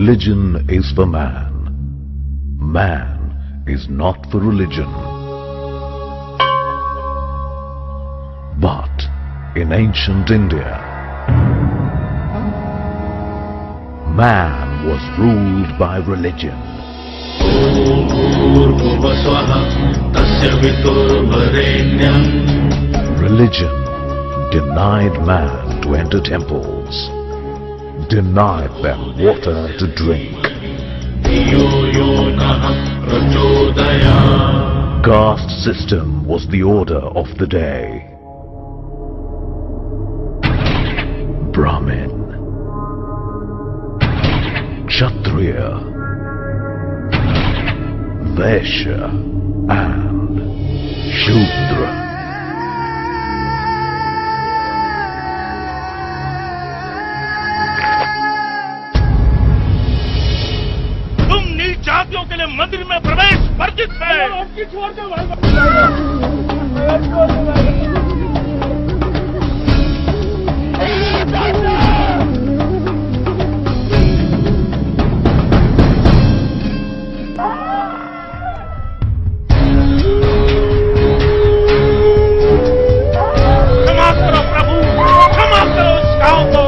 Religion is for man. Man is not for religion. But in ancient India, man was ruled by religion. Religion denied man to enter temples, denied them water to drink. Caste system was the order of the day. Brahmin, Kshatriya, Vaishya and Shudra. तुम नीच जातियों के लिए मंदिर में प्रवेश वर्जित है। क्षमा करो प्रभु, क्षमा करो इस गांव को।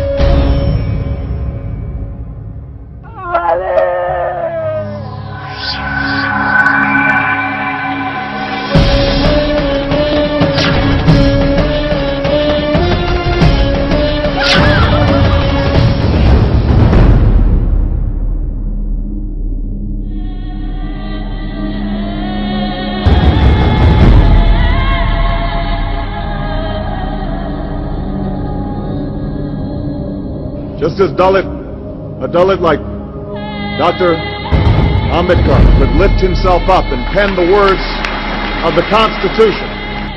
Just as a Dalit like Dr. Ambedkar could lift himself up and pen the words of the Constitution.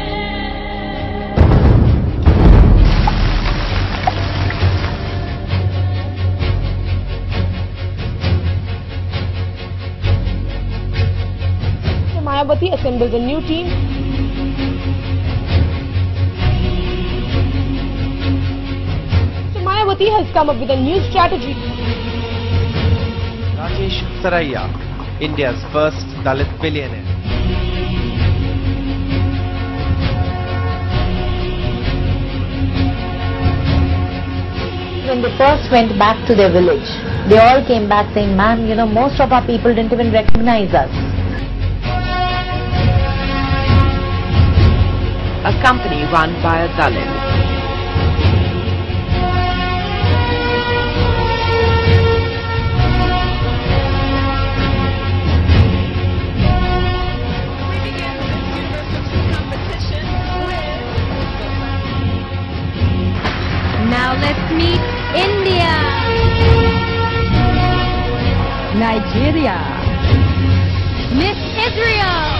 So Mayawati assembles a new team. Mayawati has come up with a new strategy. Rajesh Saraiya, India's first Dalit billionaire. When they first went back to their village, they all came back saying, man, you know, most of our people didn't even recognize us. A company run by a Dalit. Now let's meet India, Nigeria, Miss Israel,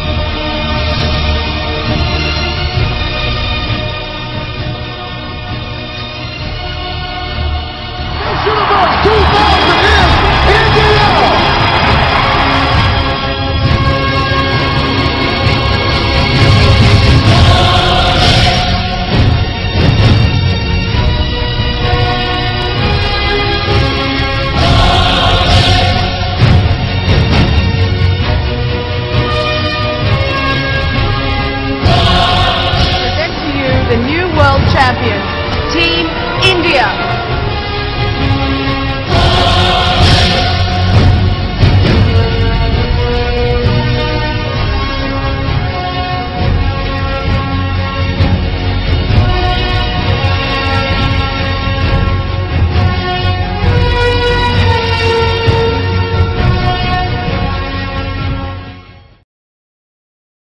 Universe 2000 is India! The new world champion, Team India.